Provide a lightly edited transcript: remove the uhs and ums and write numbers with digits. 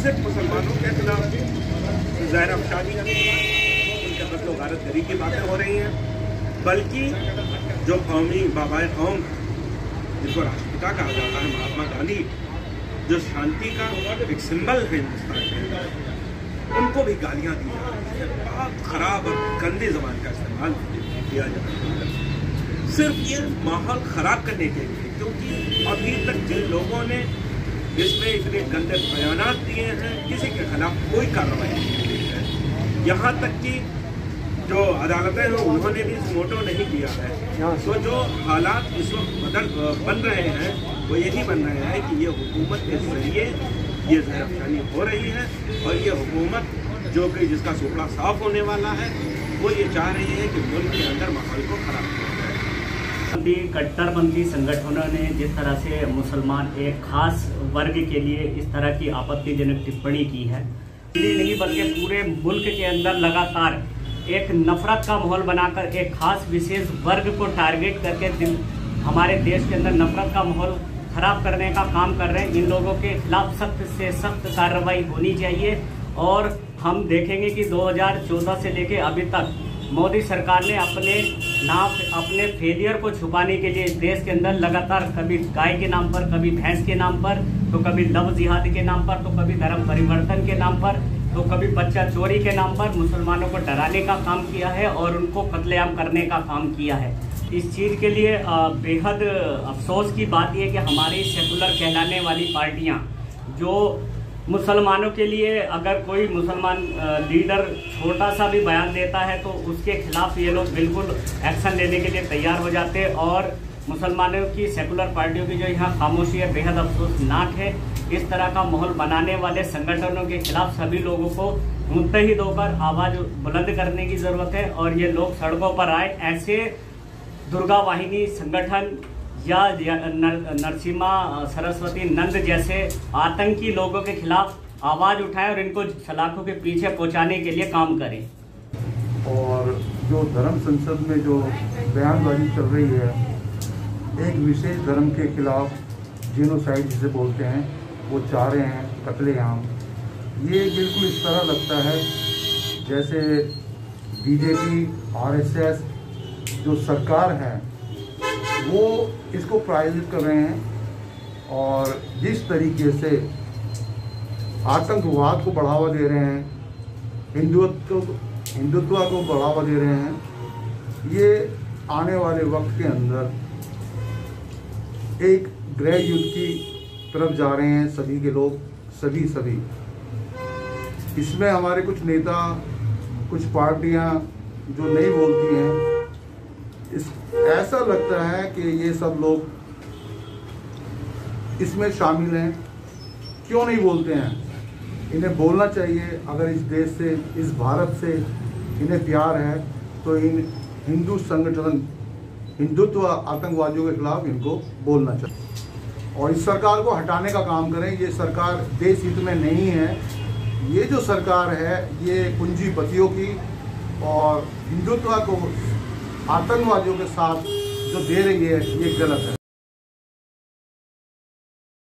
सिर्फ मुसलमानों के खिलाफ ज़ाहिर अफशानी उनके कत्ल गारत गरी की बातें हो रही हैं, बल्कि जो कौमी बाबाए कौम जिनको राष्ट्रपिता कहा जाता है, महात्मा गांधी, जो शांति का एक सिंबल है हिंदुस्तान के, उनको भी गालियाँ दी जा रही है। बहुत खराब और गंदी ज़बान का इस्तेमाल किया जा रहा है, सिर्फ ये माहौल ख़राब करने के लिए, क्योंकि अभी तक जिन लोगों ने इसमें इतने गंदे बयानात दिए हैं, किसी के खिलाफ कोई कार्रवाई नहीं की है। यहाँ तक कि जो अदालतें हैं उन्होंने भी मोटो नहीं किया है। तो जो हालात इस वक्त बन रहे हैं वो यही बन रहे हैं कि ये हुकूमत के जरिए ये ज़हरअफ़शानी हो रही है, और ये हुकूमत जो कि जिसका सुपड़ा साफ होने वाला है, वो ये चाह रही है कि मुल्क के अंदर माहौल को खराब किया जाए। कट्टरपंथी संगठनों ने जिस तरह से मुसलमान एक खास वर्ग के लिए इस तरह की आपत्तिजनक टिप्पणी की है, इसलिए नहीं बल्कि पूरे मुल्क के अंदर लगातार एक नफरत का माहौल बनाकर एक खास विशेष वर्ग को टारगेट करके हमारे देश के अंदर नफरत का माहौल खराब करने का काम कर रहे हैं। इन लोगों के खिलाफ सख्त से सख्त कार्रवाई होनी चाहिए। और हम देखेंगे कि 2014 से लेके अभी तक मोदी सरकार ने अपने फेलियर को छुपाने के लिए देश के अंदर लगातार कभी गाय के नाम पर, कभी भैंस के नाम पर, तो कभी लव जिहाद के नाम पर, तो कभी धर्म परिवर्तन के नाम पर, तो कभी बच्चा चोरी के नाम पर मुसलमानों को डराने का काम किया है और उनको कत्लेआम करने का काम किया है। इस चीज़ के लिए बेहद अफसोस की बात यह है कि हमारी सेकुलर कहलाने वाली पार्टियां जो मुसलमानों के लिए, अगर कोई मुसलमान लीडर छोटा सा भी बयान देता है तो उसके खिलाफ ये लोग बिल्कुल एक्शन लेने के लिए तैयार हो जाते हैं। और मुसलमानों की सेकुलर पार्टियों की जो यहाँ खामोशी है बेहद अफसोसनाक है। इस तरह का माहौल बनाने वाले संगठनों के खिलाफ सभी लोगों को मुत्तहिद होकर आवाज़ बुलंद करने की ज़रूरत है और ये लोग सड़कों पर आए, ऐसे दुर्गा वाहिनी संगठन या नरसिम्हा सरस्वती नंद जैसे आतंकी लोगों के खिलाफ आवाज़ उठाएं और इनको सलाखों के पीछे पहुंचाने के लिए काम करें। और जो धर्म संसद में जो बयानबाजी चल रही है एक विशेष धर्म के खिलाफ, जेनोसाइड जिसे बोलते हैं, वो चाह रहे हैं कत्लेआम, ये बिल्कुल इस तरह लगता है जैसे बीजेपी आरएसएस जो सरकार है वो इसको प्रायोजित कर रहे हैं और जिस तरीके से आतंकवाद को बढ़ावा दे रहे हैं, हिंदुत्व को बढ़ावा दे रहे हैं, ये आने वाले वक्त के अंदर एक गृह युद्ध की तरफ जा रहे हैं सभी के लोग, सभी। इसमें हमारे कुछ नेता, कुछ पार्टियां जो नहीं बोलती हैं, ऐसा लगता है कि ये सब लोग इसमें शामिल हैं। क्यों नहीं बोलते हैं? इन्हें बोलना चाहिए। अगर इस देश से, इस भारत से इन्हें प्यार है तो इन हिंदू संगठन, हिंदुत्व आतंकवादियों के खिलाफ इनको बोलना चाहिए और इस सरकार को हटाने का काम करें। ये सरकार देश हित में नहीं है। ये जो सरकार है ये पूंजीपतियों की और हिंदुत्व को आतंकवादियों के साथ जो दे रही है, ये गलत है।